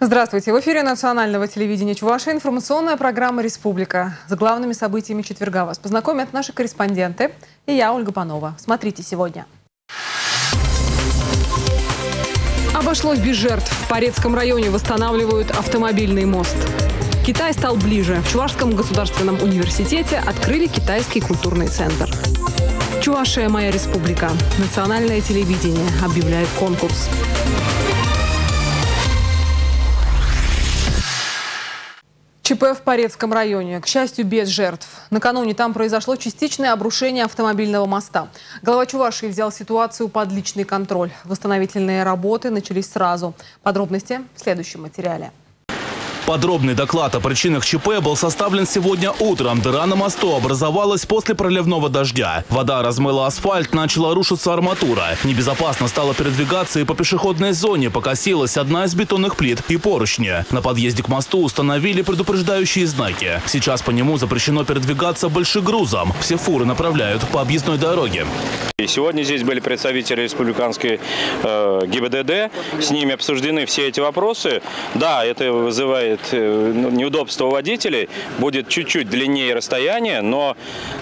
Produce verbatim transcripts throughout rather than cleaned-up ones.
Здравствуйте! В эфире национального телевидения Чувашии информационная программа «Республика». С главными событиями четверга вас познакомят наши корреспонденты и я, Ольга Панова. Смотрите сегодня. Обошлось без жертв. В Порецком районе восстанавливают автомобильный мост. Китай стал ближе. В Чувашском государственном университете открыли китайский культурный центр. Чувашия – моя республика. Национальное телевидение объявляет конкурс. ЧП в Порецком районе. К счастью, без жертв. Накануне там произошло частичное обрушение автомобильного моста. Глава Чувашии взял ситуацию под личный контроль. Восстановительные работы начались сразу. Подробности в следующем материале. Подробный доклад о причинах ЧП был составлен сегодня утром. Дыра на мосту образовалась после проливного дождя. Вода размыла асфальт, начала рушиться арматура. Небезопасно стало передвигаться и по пешеходной зоне. Покосилась одна из бетонных плит и поручни. На подъезде к мосту установили предупреждающие знаки. Сейчас по нему запрещено передвигаться большегрузом. Все фуры направляют по объездной дороге. И сегодня здесь были представители республиканской э, ГИБДД. С ними обсуждены все эти вопросы. Да, это вызывает неудобство водителей, будет чуть-чуть длиннее расстояние, но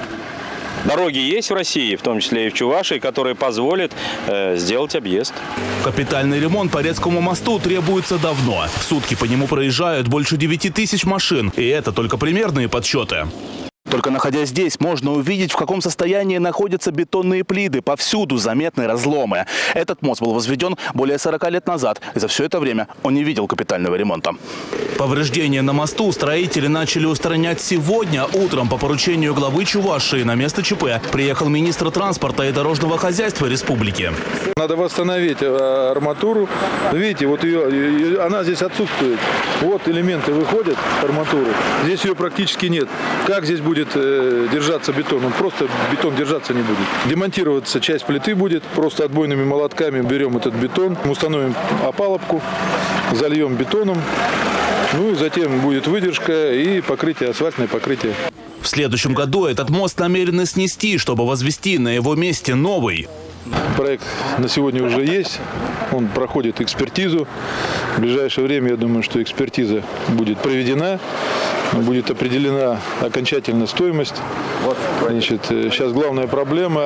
дороги есть в России, в том числе и в Чувашии, которые позволят э, сделать объезд. Капитальный ремонт Порецкому мосту требуется давно. В сутки по нему проезжают больше девяти тысяч машин, и это только примерные подсчеты. Только находясь здесь, можно увидеть, в каком состоянии находятся бетонные плиты. Повсюду заметны разломы. Этот мост был возведен более сорока лет назад, и за все это время он не видел капитального ремонта. Повреждения на мосту строители начали устранять сегодня. Утром по поручению главы Чувашии на место ЧП приехал министр транспорта и дорожного хозяйства республики. Надо восстановить арматуру. Видите, вот ее, она здесь отсутствует. Вот элементы выходят, арматуры. Здесь ее практически нет. Как здесь будет держаться бетон? Он просто бетон держаться не будет. Демонтироваться часть плиты будет. Просто отбойными молотками берем этот бетон, установим опалубку, зальем бетоном. Ну и затем будет выдержка и покрытие, асфальтное покрытие. В следующем году этот мост намерены снести, чтобы возвести на его месте новый. Проект на сегодня уже есть. Он проходит экспертизу. В ближайшее время, я думаю, что экспертиза будет проведена. Будет определена окончательная стоимость. Значит, сейчас главная проблема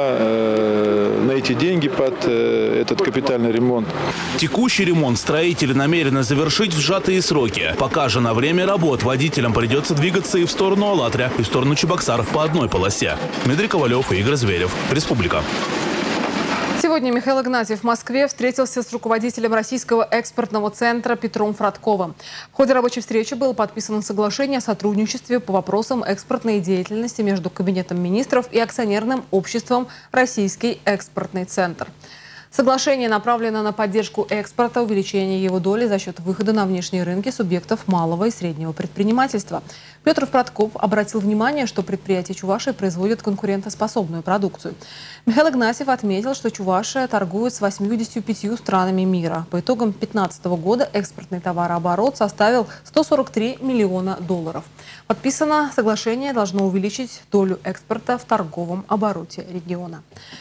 э, найти деньги под э, этот капитальный ремонт. Текущий ремонт строители намерены завершить в сжатые сроки. Пока же на время работ водителям придется двигаться и в сторону Алатря, и в сторону Чебоксар по одной полосе. Дмитрий Ковалев и Игорь Зверев. Республика. Сегодня Михаил Игнатьев в Москве встретился с руководителем Российского экспортного центра Петром Фротковым. В ходе рабочей встречи было подписано соглашение о сотрудничестве по вопросам экспортной деятельности между Кабинетом министров и акционерным обществом «Российский экспортный центр». Соглашение направлено на поддержку экспорта, увеличение его доли за счет выхода на внешние рынки субъектов малого и среднего предпринимательства. Петр Фродков обратил внимание, что предприятия Чувашии производят конкурентоспособную продукцию. Михаил Игнатьев отметил, что Чувашия торгует с восьмидесятью пятью странами мира. По итогам две тысячи пятнадцатого года экспортный товарооборот составил сто сорок три миллиона долларов. Подписано соглашение должно увеличить долю экспорта в торговом обороте региона.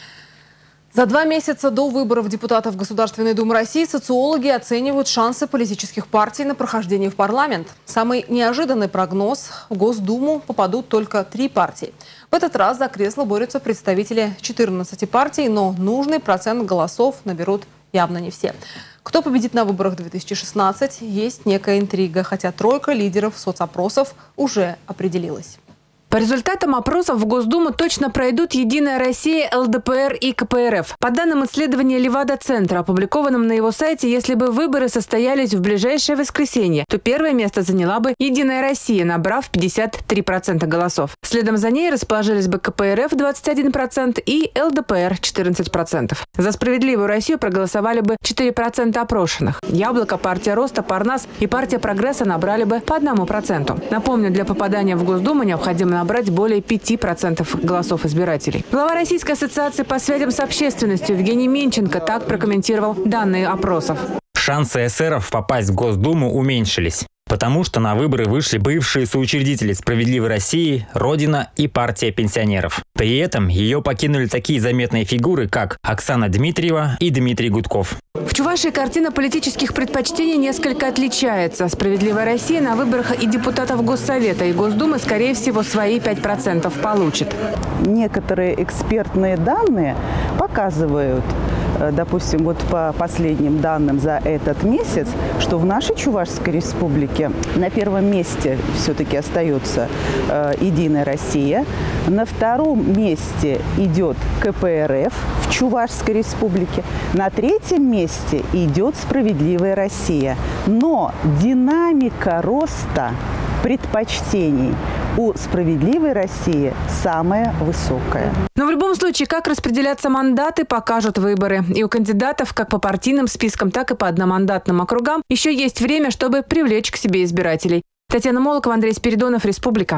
За два месяца до выборов депутатов Государственной Думы России социологи оценивают шансы политических партий на прохождение в парламент. Самый неожиданный прогноз – в Госдуму попадут только три партии. В этот раз за кресло борются представители четырнадцати партий, но нужный процент голосов наберут явно не все. Кто победит на выборах две тысячи шестнадцатого, есть некая интрига, хотя тройка лидеров соцопросов уже определилась. По результатам опросов в Госдуму точно пройдут «Единая Россия», эл дэ пэ эр и ка пэ эр эф. По данным исследования Левада-центра, опубликованным на его сайте, если бы выборы состоялись в ближайшее воскресенье, то первое место заняла бы «Единая Россия», набрав пятьдесят три процента голосов. Следом за ней расположились бы ка пэ эр эф двадцать один процент и эл дэ пэ эр четырнадцать процентов. За «Справедливую Россию» проголосовали бы четыре процента опрошенных. «Яблоко», партия Роста, Парнас и партия Прогресса набрали бы по одному проценту. Напомню, для попадания в Госдуму необходимо набрать более пяти процентов голосов избирателей. Глава Российской ассоциации по связям с общественностью Евгений Менченко так прокомментировал данные опросов. Шансы эсеров попасть в Госдуму уменьшились. Потому что на выборы вышли бывшие соучредители «Справедливой России», «Родина» и партия пенсионеров. При этом ее покинули такие заметные фигуры, как Оксана Дмитриева и Дмитрий Гудков. В Чувашии картина политических предпочтений несколько отличается. «Справедливая Россия» на выборах и депутатов Госсовета, и Госдумы, скорее всего, свои пять процентов получит. Некоторые экспертные данные показывают, допустим, вот по последним данным за этот месяц, что в нашей Чувашской республике на первом месте все-таки остается э, «Единая Россия», на втором месте идет ка пэ эр эф в Чувашской республике, на третьем месте идет «Справедливая Россия». Но динамика роста предпочтений у «Справедливой России» самая высокая. Но в любом случае, как распределяться мандаты, покажут выборы. И у кандидатов как по партийным спискам, так и по одномандатным округам еще есть время, чтобы привлечь к себе избирателей. Татьяна Молокова, Андрей Спиридонов, Республика.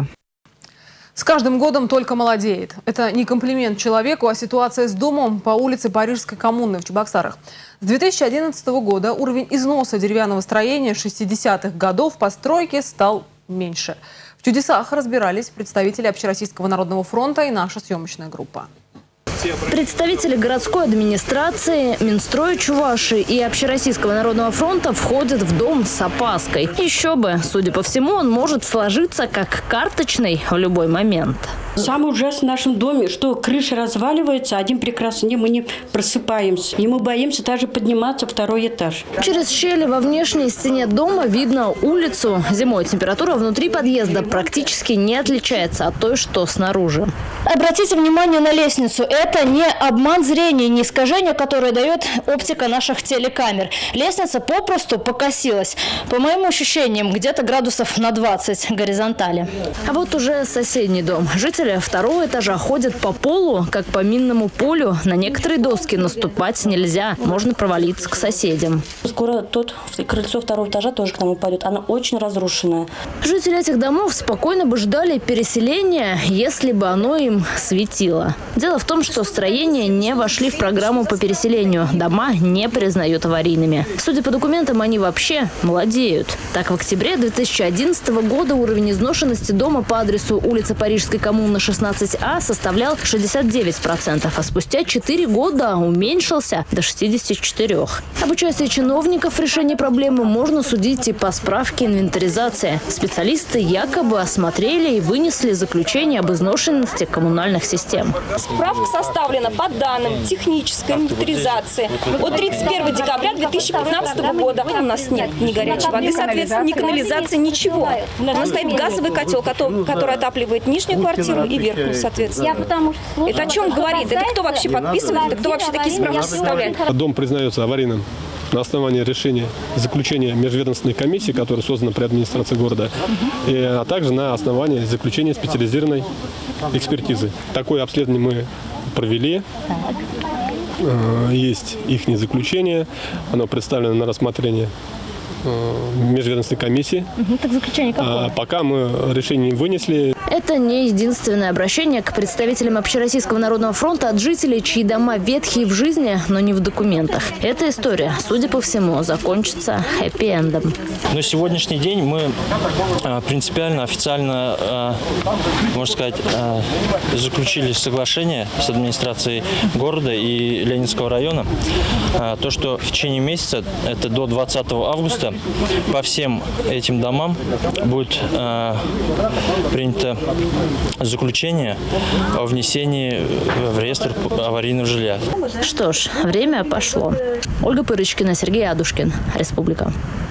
С каждым годом только молодеет. Это не комплимент человеку, а ситуация с домом по улице Парижской коммуны в Чебоксарах. С две тысячи одиннадцатого года уровень износа деревянного строения шестидесятых годов постройки стал меньше. В чудесах разбирались представители Общероссийского народного фронта и наша съемочная группа. Представители городской администрации, Минстроя Чувашии и Общероссийского народного фронта входят в дом с опаской. Еще бы, судя по всему, он может сложиться как карточный в любой момент. Самое ужасное в нашем доме, что крыша разваливается, один прекрасный день мы не просыпаемся. И мы боимся даже подниматься второй этаж. Через щели во внешней стене дома видно улицу. Зимой температура внутри подъезда практически не отличается от той, что снаружи. Обратите внимание на лестницу. Это не обман зрения, не искажение, которое дает оптика наших телекамер. Лестница попросту покосилась. По моим ощущениям, где-то градусов на двадцать горизонтали. А вот уже соседний дом. Жители второго этажа ходят по полу, как по минному полю. На некоторые доски наступать нельзя. Можно провалиться к соседям. Скоро тут крыльцо второго этажа тоже к нам упадет. Оно очень разрушенное. Жители этих домов спокойно бы ждали переселения, если бы оно им светило. Дело в том, что строения не вошли в программу по переселению. Дома не признают аварийными. Судя по документам, они вообще молодеют. Так, в октябре две тысячи одиннадцатого года уровень изношенности дома по адресу улица Парижской коммуны шестнадцать А составлял шестьдесят девять процентов, а спустя четыре года уменьшился до шестидесяти четырёх процентов. Об участии чиновников в решении проблемы можно судить и по справке инвентаризации. Специалисты якобы осмотрели и вынесли заключение об изношенности коммунальных систем. Справка составлена по данным технической инвентаризации от тридцать первого декабря две тысячи пятнадцатого года. У нас нет ни горячей воды, соответственно, ни канализации, ничего. У нас стоит газовый котел, который отапливает нижнюю квартиру и верхнюю, соответственно. Это о чем говорит? Это кто вообще подписывает? Это кто вообще такие справки составляет? Дом признается аварийным на основании решения заключения межведомственной комиссии, которая создана при администрации города, и, а также на основании заключения специализированной экспертизы. Такое обследование мы провели. Есть их заключение, оно представлено на рассмотрение межведомственной комиссии. Угу, так заключение какое? А пока мы решение не вынесли. Это не единственное обращение к представителям Общероссийского народного фронта от жителей, чьи дома ветхие в жизни, но не в документах. Эта история, судя по всему, закончится хэппи-эндом. На сегодняшний день мы принципиально, официально, можно сказать, заключили соглашение с администрацией города и Ленинского района. То, что в течение месяца, это до двадцатого августа, по всем этим домам будет э, принято заключение о внесении в реестр аварийного жилья. Что ж, время пошло. Ольга Пырочкина, Сергей Адушкин, Республика.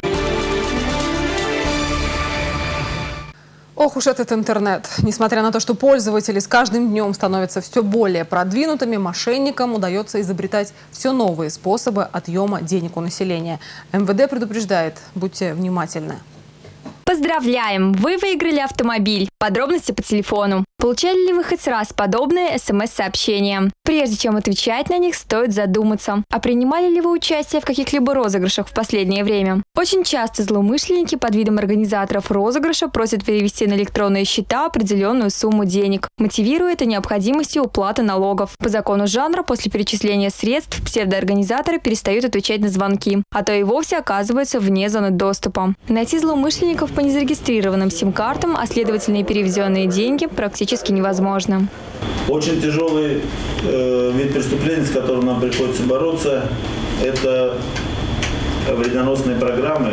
Ох уж этот интернет. Несмотря на то, что пользователи с каждым днем становятся все более продвинутыми, мошенникам удается изобретать все новые способы отъема денег у населения. эм вэ дэ предупреждает, будьте внимательны. По Поздравляем! Вы выиграли автомобиль. Подробности по телефону. Получали ли вы хоть раз подобные смс-сообщения? Прежде чем отвечать на них, стоит задуматься. А принимали ли вы участие в каких-либо розыгрышах в последнее время? Очень часто злоумышленники под видом организаторов розыгрыша просят перевести на электронные счета определенную сумму денег, мотивируя это необходимостью уплаты налогов. По закону жанра, после перечисления средств псевдоорганизаторы перестают отвечать на звонки, а то и вовсе оказываются вне зоны доступа. Найти злоумышленников по незарегистрированным сим-картам, а следовательно и переведенные деньги, практически невозможно. Очень тяжелый э, вид преступления, с которым нам приходится бороться, это вредоносные программы,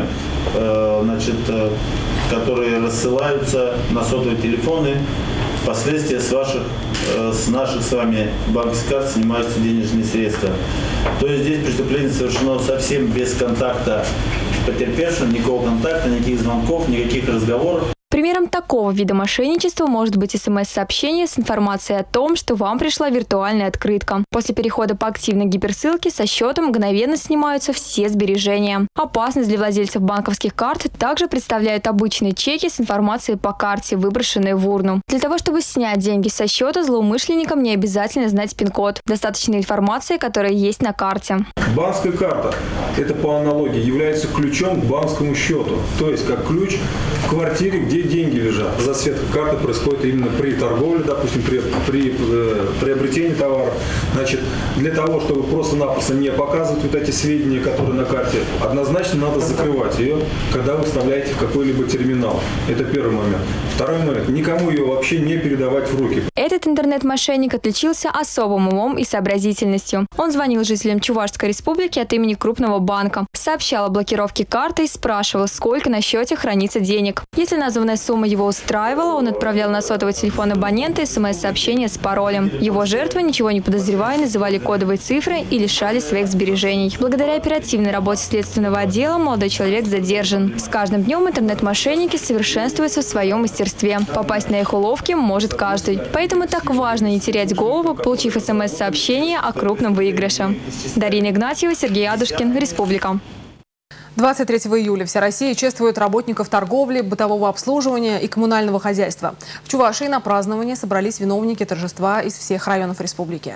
э, значит, э, которые рассылаются на сотовые телефоны. Впоследствии с ваших, э, с наших с вами банковских карт снимаются денежные средства. То есть здесь преступление совершено совсем без контакта с потерпевшим, никакого контакта, никаких звонков, никаких разговоров. Примером такого вида мошенничества может быть смс-сообщение с информацией о том, что вам пришла виртуальная открытка. После перехода по активной гиперссылке со счета мгновенно снимаются все сбережения. Опасность для владельцев банковских карт также представляют обычные чеки с информацией по карте, выброшенные в урну. Для того, чтобы снять деньги со счета, злоумышленникам не обязательно знать пин-код. Достаточно информации, которая есть на карте. Банковская карта, это по аналогии, является ключом к банковскому счету. То есть как ключ в квартире, где деньги лежат. Засветка карты происходит именно при торговле, допустим, при, при э, приобретении товара. Значит, для того, чтобы просто-напросто не показывать вот эти сведения, которые на карте, однозначно надо закрывать ее, когда вы вставляете в какой-либо терминал. Это первый момент. Второй момент. Никому ее вообще не передавать в руки. Этот интернет-мошенник отличился особым умом и сообразительностью. Он звонил жителям Чувашской республики от имени крупного банка, сообщал о блокировке карты и спрашивал, сколько на счете хранится денег. Если названная сумма его устраивала, он отправлял на сотовый телефон абонента смс-сообщение с паролем. Его жертвы, ничего не подозревая, называли кодовые цифры и лишали своих сбережений. Благодаря оперативной работе следственного отдела молодой человек задержан. С каждым днем интернет-мошенники совершенствуются в своем мастерстве. Попасть на их уловки может каждый. Поэтому так важно не терять голову, получив смс-сообщение о крупном выигрыше. Дарина Игнатьева, Сергей Адушкин, Республика. двадцать третьего июля вся Россия чествует работников торговли, бытового обслуживания и коммунального хозяйства. В Чувашии на празднование собрались виновники торжества из всех районов республики.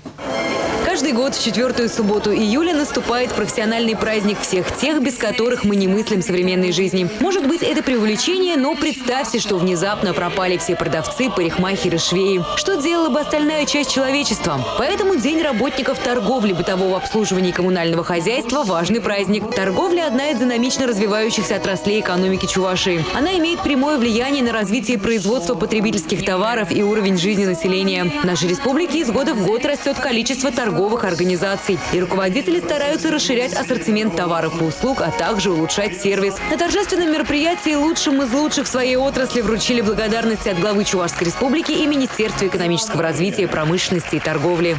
Каждый год в четвертую субботу июля наступает профессиональный праздник всех тех, без которых мы не мыслим современной жизни. Может быть, это преувеличение, но представьте, что внезапно пропали все продавцы, парикмахеры, швеи. Что делала бы остальная часть человечества? Поэтому День работников торговли, бытового обслуживания и коммунального хозяйства – важный праздник. Торговля – одна из динамично развивающихся отраслей экономики Чувашии. Она имеет прямое влияние на развитие производства потребительских товаров и уровень жизни населения. В нашей республике из года в год растет количество торговых организаций. И руководители стараются расширять ассортимент товаров и услуг, а также улучшать сервис. На торжественном мероприятии лучшим из лучших в своей отрасли вручили благодарности от главы Чувашской республики и Министерства экономического развития, промышленности и торговли.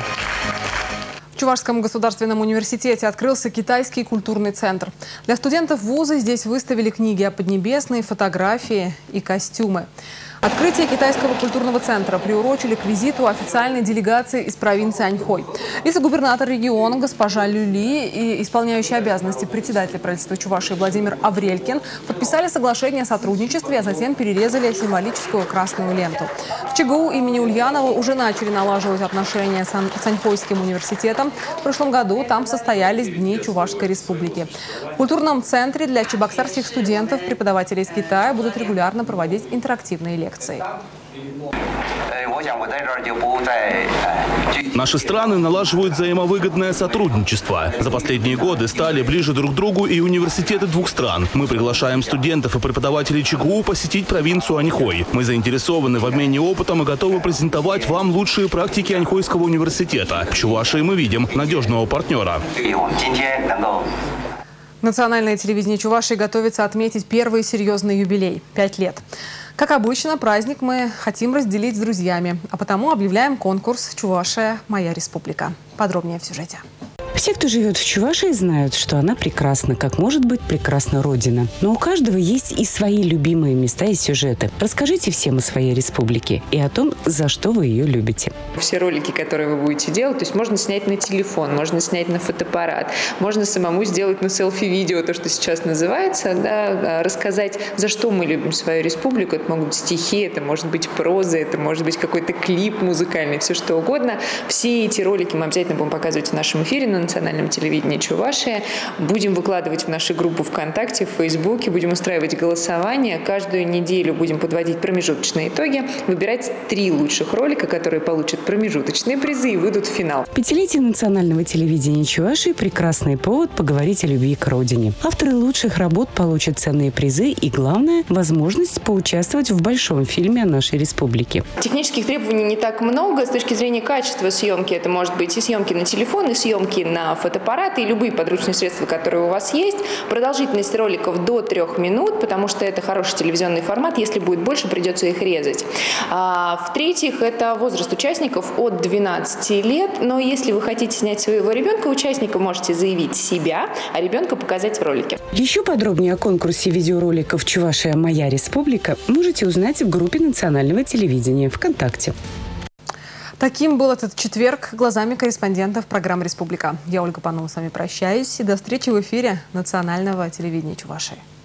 В Чувашском государственном университете открылся китайский культурный центр. Для студентов вуза здесь выставили книги о Поднебесной, фотографии и костюмы. Открытие китайского культурного центра приурочили к визиту официальной делегации из провинции Аньхой. Вице-губернатор региона госпожа Люли и исполняющий обязанности председателя правительства Чувашии Владимир Аврелькин подписали соглашение о сотрудничестве, а затем перерезали символическую красную ленту. В ЧГУ имени Ульянова уже начали налаживать отношения с Аньхойским университетом. В прошлом году там состоялись Дни Чувашской республики. В культурном центре для чебоксарских студентов преподаватели из Китая будут регулярно проводить интерактивные лекции. Наши страны налаживают взаимовыгодное сотрудничество. За последние годы стали ближе друг к другу и университеты двух стран. Мы приглашаем студентов и преподавателей ЧГУ посетить провинцию Аньхой. Мы заинтересованы в обмене опытом и готовы презентовать вам лучшие практики Аньхойского университета. В Чувашии мы видим надежного партнера. Национальное телевидение Чувашии готовится отметить первый серьезный юбилей – пять лет. Как обычно, праздник мы хотим разделить с друзьями, а потому объявляем конкурс «Чувашия. Моя республика». Подробнее в сюжете. Все, кто живет в Чувашии, знают, что она прекрасна, как может быть прекрасна Родина. Но у каждого есть и свои любимые места и сюжеты. Расскажите всем о своей республике и о том, за что вы ее любите. Все ролики, которые вы будете делать, то есть можно снять на телефон, можно снять на фотоаппарат, можно самому сделать на селфи-видео, то, что сейчас называется, да, рассказать, за что мы любим свою республику. Это могут быть стихи, это может быть проза, это может быть какой-то клип музыкальный, все что угодно. Все эти ролики мы обязательно будем показывать в нашем эфире на национальном телевидении Чувашии. Будем выкладывать в наши группы ВКонтакте, в Фейсбуке, будем устраивать голосование. Каждую неделю будем подводить промежуточные итоги, выбирать три лучших ролика, которые получат промежуточные призы и выйдут в финал. Пятилетие национального телевидения Чувашии – прекрасный повод поговорить о любви к родине. Авторы лучших работ получат ценные призы и, главное, возможность поучаствовать в большом фильме о нашей республике. Технических требований не так много. С точки зрения качества съемки это может быть и съемки на телефон, и съемки на фотоаппараты, и любые подручные средства, которые у вас есть. Продолжительность роликов до трех минут, потому что это хороший телевизионный формат. Если будет больше, придется их резать. А, в-третьих, это возраст участников от двенадцати лет. Но если вы хотите снять своего ребенка, участника можете заявить себя, а ребенка показать в ролике. Еще подробнее о конкурсе видеороликов «Чувашия. Моя республика» можете узнать в группе национального телевидения ВКонтакте. Таким был этот четверг глазами корреспондентов программы «Республика». Я, Ольга Панова, с вами прощаюсь и до встречи в эфире национального телевидения Чувашии.